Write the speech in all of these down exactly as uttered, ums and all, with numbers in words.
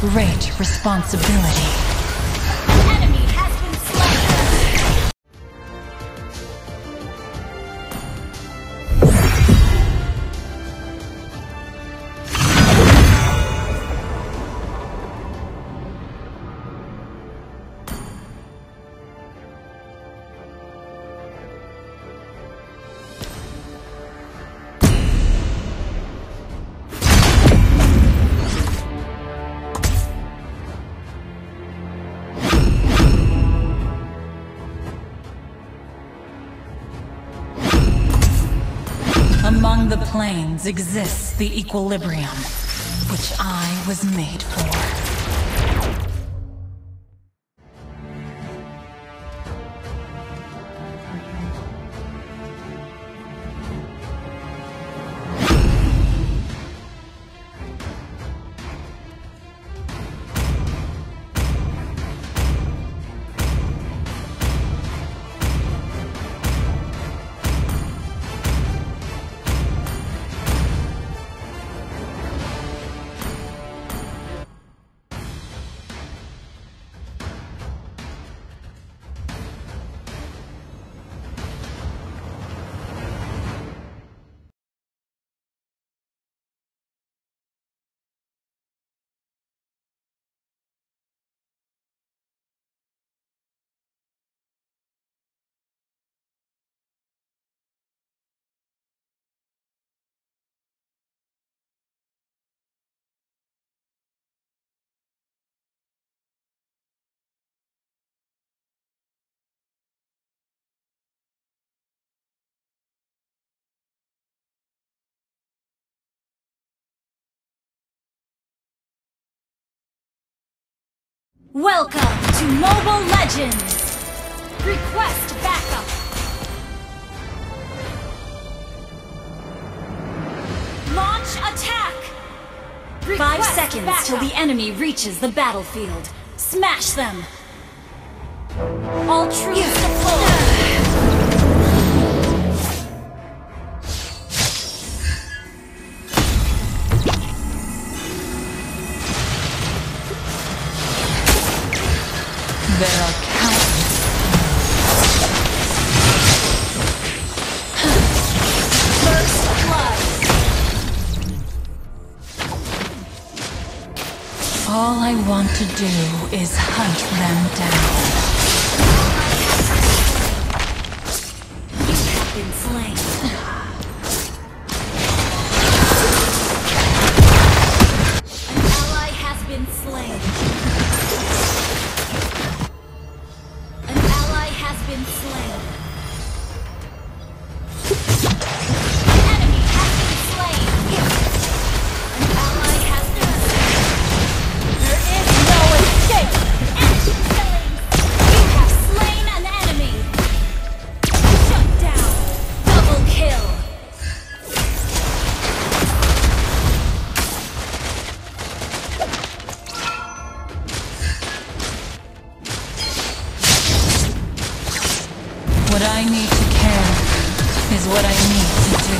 great responsibility. Enemy has been slain. Among the planes exists the equilibrium, which I was made for. Welcome to Mobile Legends! Request backup! Launch attack! Request Five seconds backup. till the enemy reaches the battlefield. Smash them! All troops deployed! There are countless. First blood! All I want to do is hunt them down. You have been slain. An ally has been slain. An ally has been slain. An enemy has been slain. An ally has been slain. There is no escape. Enemy killing. You have slain an enemy. Shut down. Double kill. What I need to care is what I need to do.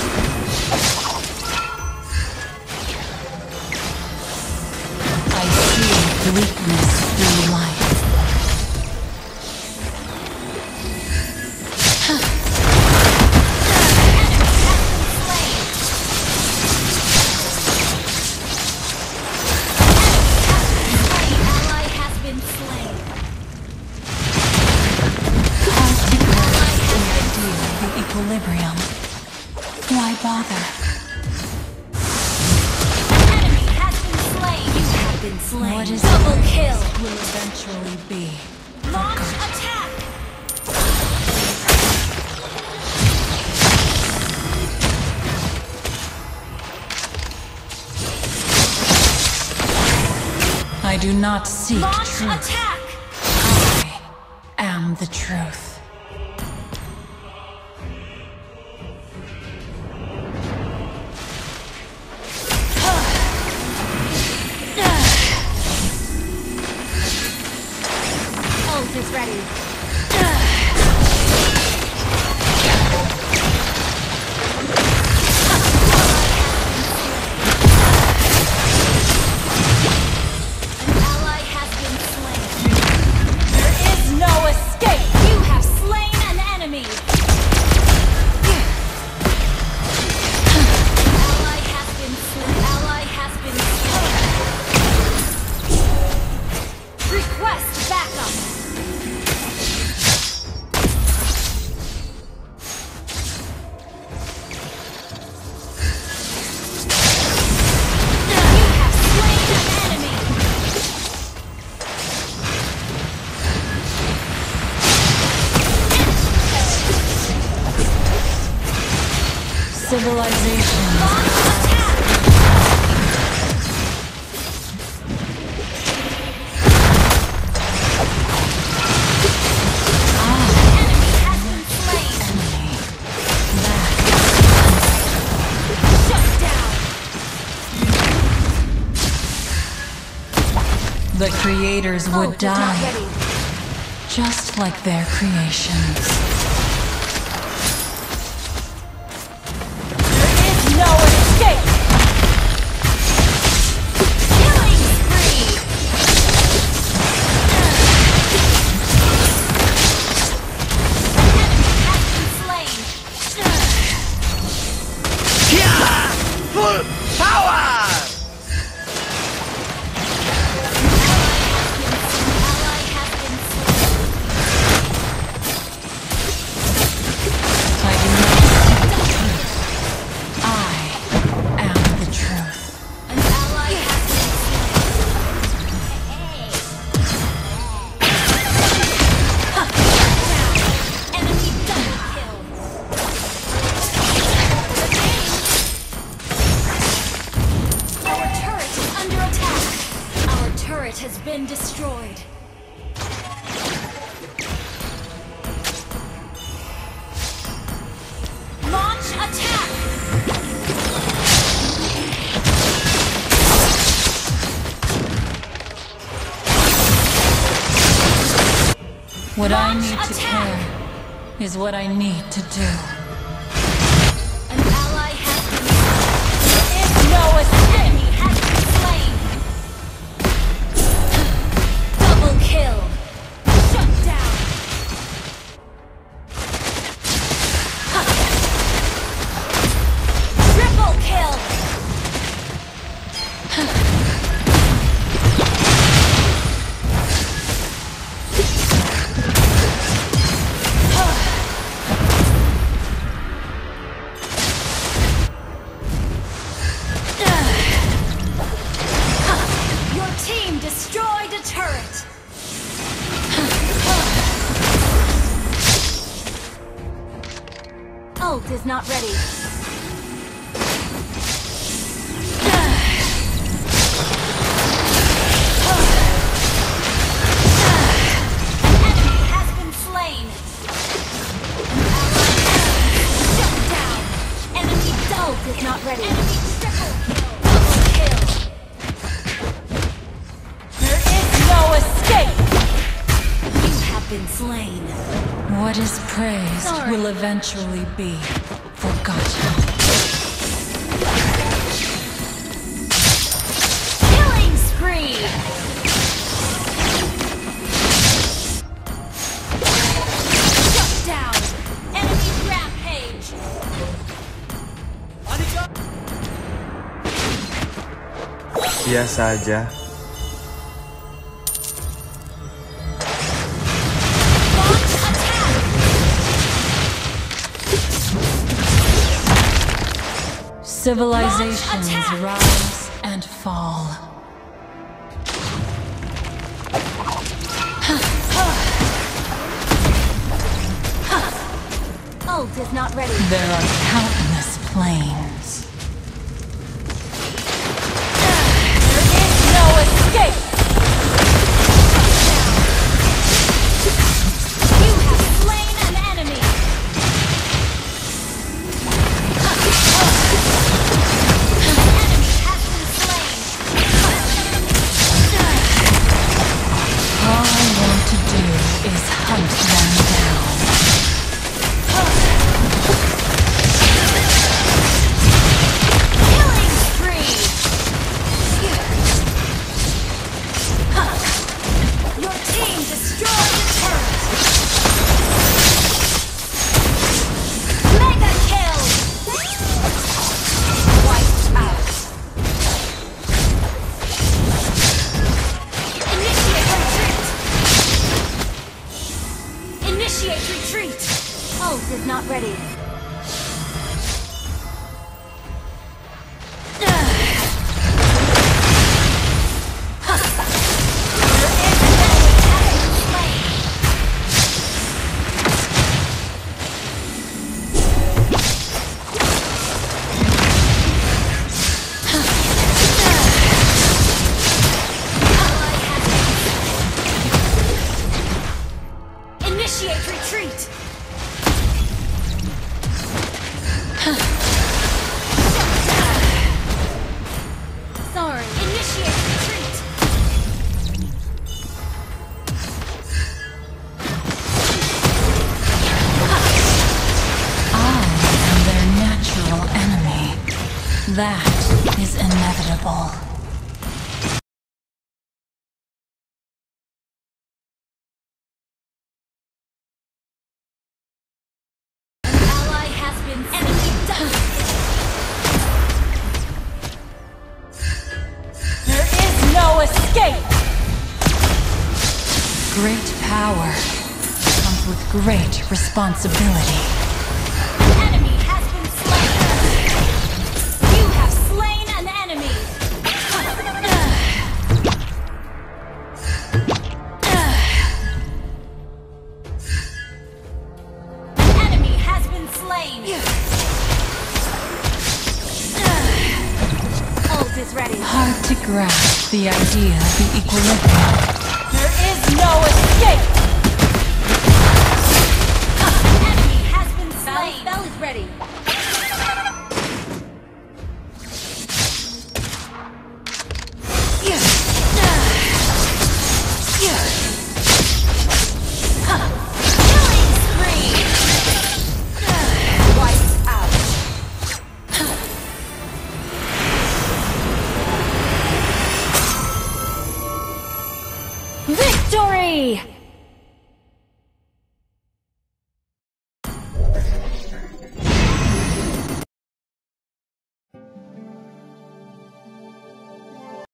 I see bleakness through life. Ally has been slain. The equilibrium. Why bother? Enemy has been slain. You have been slain. What is Double ours kill. will eventually be. Launch attack. I do not seek Launch truth. attack. I am the truth. Ult is ready. Civilization. The creators would die, just like their creations. There is no escape! Killing spree! An enemy has been slain! Yeah! Full power! Has been destroyed. Launch attack! What Launch I need to attack! care is what I need to do. An ally has been slain. There is no escape! Enemy has been slain. Double kill. Shut down. Triple kill. Your team destroyed a turret. Ult is not ready. An enemy has been slain. Shut down. Enemy ult is not ready. Enemy triple kill. Double kill. There is no escape. You have been slain. What is praised Sorry. will eventually be forgotten. Killing spree! Shut down! Enemy rampage! Biasa aja. Launch attack! Civilizations Launch attack! rise and fall. Ult is not ready. There are countless planes. There is no escape! You have slain an enemy! An enemy has been slain! All I want to do is hunt them down. inevitable. Ally has been enemy double. There is no escape! Great power comes with great responsibility. An enemy has been slain. You have slain an enemy. An enemy has been slain. Ult is ready. Hard to grasp the idea of the equilibrium. There is no escape. An enemy has been slain. Spell is ready. Killing spree. Wiped out. Victory!